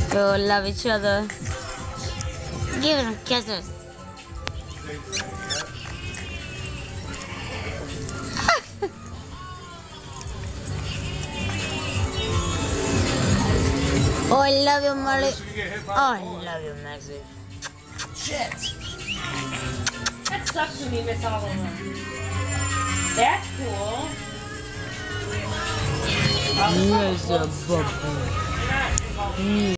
We love each other. Give them kisses. Oh, I love you, Molly. Oh, I love you, Maxie. Shit. That sucks when you miss all of them. That's cool. Yes, a bubble.